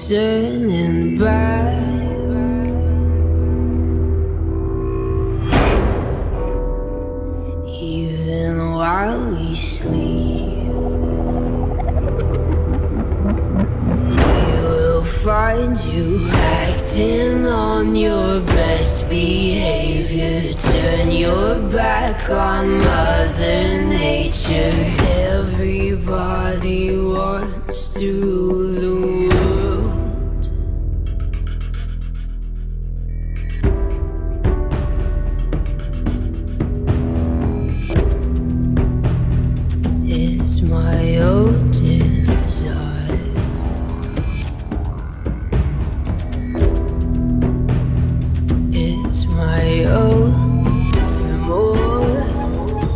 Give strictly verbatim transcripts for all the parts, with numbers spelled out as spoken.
turning back. Even while we sleep, we will find you acting on your best behavior. Turn your back on Mother Nature. Everybody wants to rule the world. It's my own desire. It's my own remorse.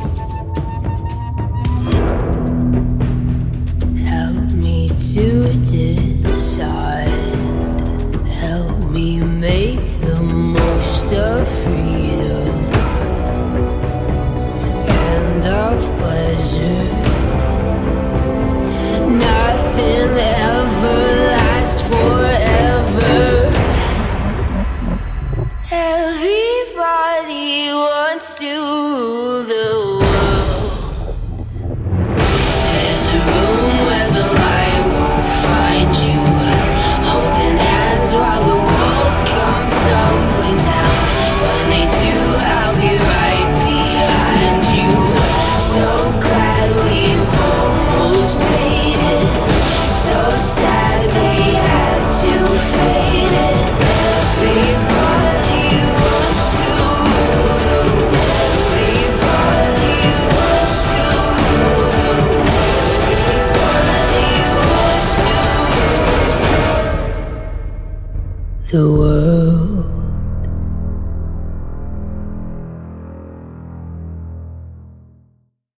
Help me to decide. Help me make the most of freedom and of pleasure. Nothing ever lasts forever. Everybody wants to rule the world. There's a room where the light won't find you, holding hands while the walls come tumbling down. When they do, I'll be right behind you. So glad we've almost made it. So sad we had to fade it. Everybody wants to rule the world. Everybody wants to rule the world. Everybody wants to rule the world.